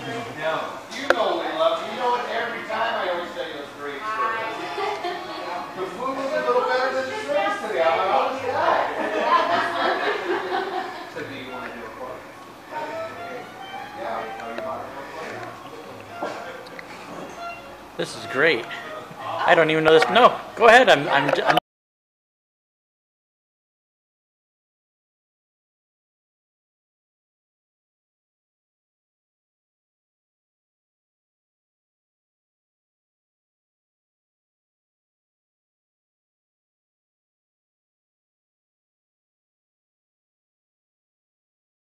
You know we love you. You know it every time I always tell you it's great service. The food was a little better than the service today. I'm an honest guy. So do you want to do a quote? Yeah. This is great. I don't even know this. No, go ahead. I'm